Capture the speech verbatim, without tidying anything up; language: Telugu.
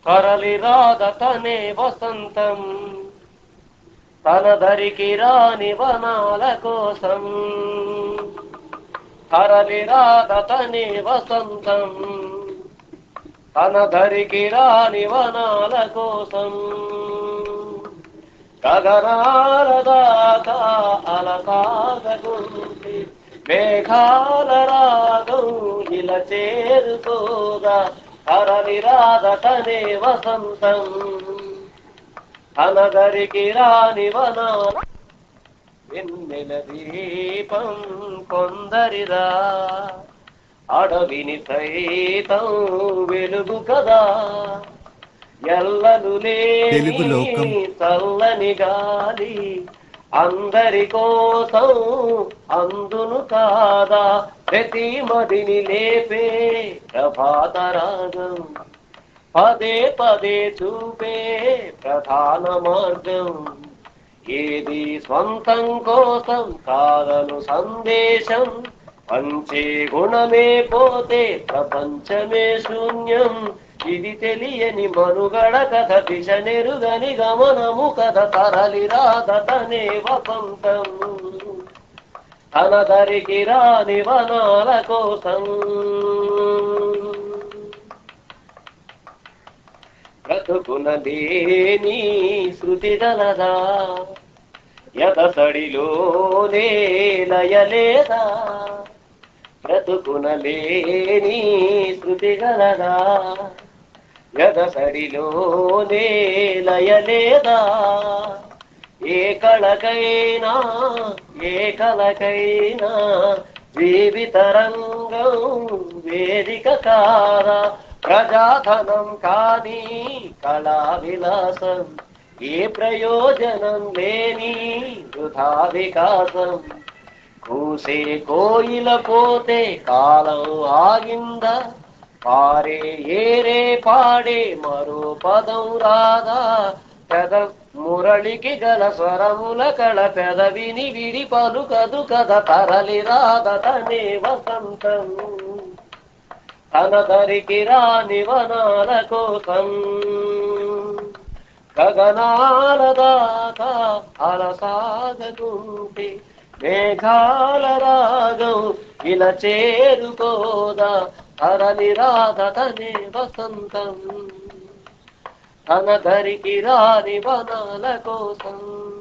తరలి రాదతనే వసంతం తన దరికి రాని వనాల కోసం తరలి రాదతనే వసంతం తన దరికి రాని వనాల కోసం గగనాల దాకా అలసాగకుంటే మేఘాల రాగం ఇలా చేరుకోగా తరలి రాదతనే వసంతం తన దరికి రాని వనాల వెన్నెల దీపం కొందరిదా అడవిని సైతం వెలుగు కదా ఎల్లలు లేని చల్లని గాలి అందరి కోసం అందును కాదా ప్రతి మదిని లేపే ప్రభాత రాగం పదే పదే చూపే ప్రధాన మార్గం ఏది స్వంతం కోసం కాదను సందేశం పంచే గుణమే పోతే ప్రపంచమే శూన్యం ఇది తెలియని మనుగడ కథ దిశ నెరుగని గమనము కథ తరలి రాదతనే వసంతం తన దరికి రాని వనాల కోసం బ్రతుకున లేని శృతి గలదా యదసడిలోనే లయలేదా బ్రతుకున లేని శృతి గలదా యదసడిలోనే లయలేదా ఏ కళకైనా ఏ కళకైనా జీవిత రంగం వేదిక కారా ప్రజాధనం కాని కళా విలాసం ఏ ప్రయోజనం లేని వృధా వికాసం కూసే కోయిల పోతే కాలం ఆగిందా పారే ఏరే పాడే మరో పదం రాదా పెద మురళికి గల స్వరముల కళ పెదవిని విడి పలుకదు కథ తరలి రాదతనే వసంతం తన దరికి రాని వనాల కోసం గగనాల దాకా అలసాగకుంటే మేఘాల రాగం ఇలా చేరుకోదా తరలి రాదతనే వసంతం తన దరికి రాని వనాల కోసం